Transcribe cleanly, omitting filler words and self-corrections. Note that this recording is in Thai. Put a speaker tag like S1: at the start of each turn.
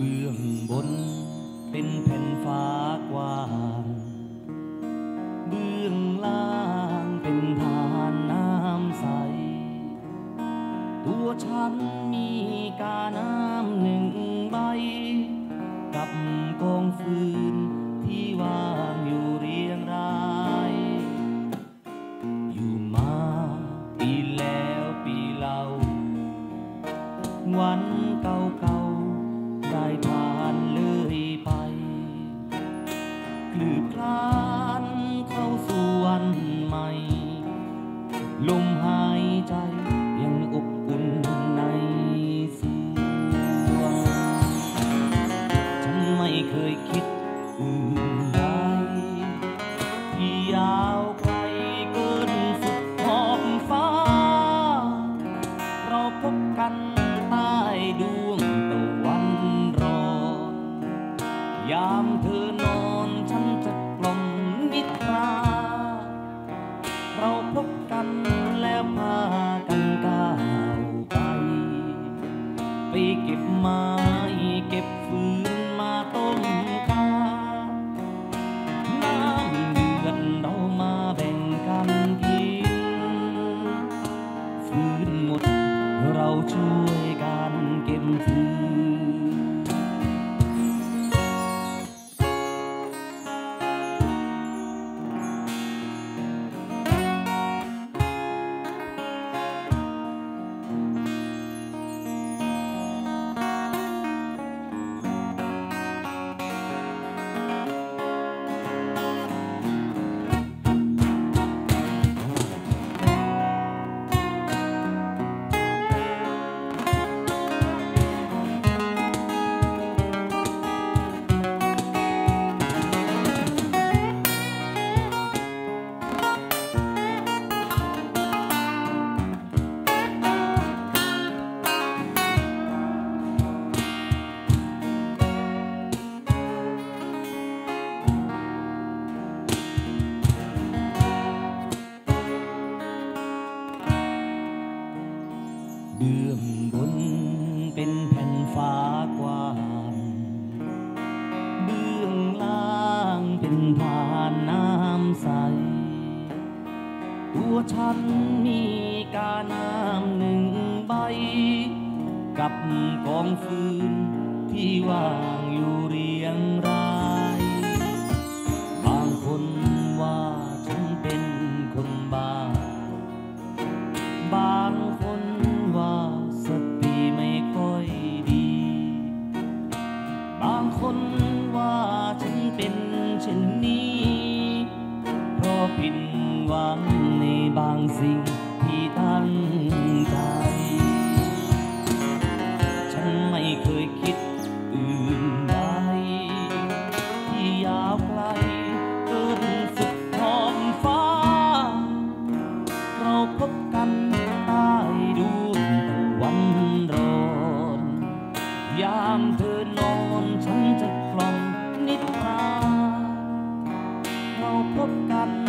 S1: บื้องบนเป็นแผ่นฟ้ากว้างเบื้องล่างเป็นทานน้ำใสตัวฉันมีกาน้ำหนึ่งใบกับกองฟืนที่วางอยู่เรียงรายอยู่มาปีแล้วปีเล่าวันเก่าๆได้ผ่านเลยไปคลืบคลานเข้าสู่วันใหม่ลมหายใจยังอบอุ่นในสวงฉันไม่เคยคิดอื่นใดที่ยาวไกลเกินสุดขอบฟ้าเราพบกันใต้ดวงตะวันรอยามเธอนอนฉันจะกล่อมนิทราเราพบกันแล้วพากันก้าวไปเก็บไม้เก็บฟืนมาต้มกาน้ำเดือดเรามาแบ่งกันกินฟืนหมดเราช่วยกันเก็บฟืนเบื้องบนเป็นแผ่นฟ้ากว้างเบื้องล่างเป็นทานน้ำใสตัวฉันมีกาน้ำหนึ่งใบกับกองฟืนที่ว่างอยู่เรียงรายบางคนว่าฉันเป็นคนบ้าบางคนว่าสติไม่ค่อยดีบางคนว่าฉันเป็นเช่นนี้เพราะผิดหวังในบางสิ่งที่ตั้งใจฉันไม่เคยคิดอื่นใดที่ยาวไกลเกินสุดขอบฟ้าเราพบกันใต้ดวงตะวันรอนยามเธอนอนฉันจะกล่อมนิทราเราพบกัน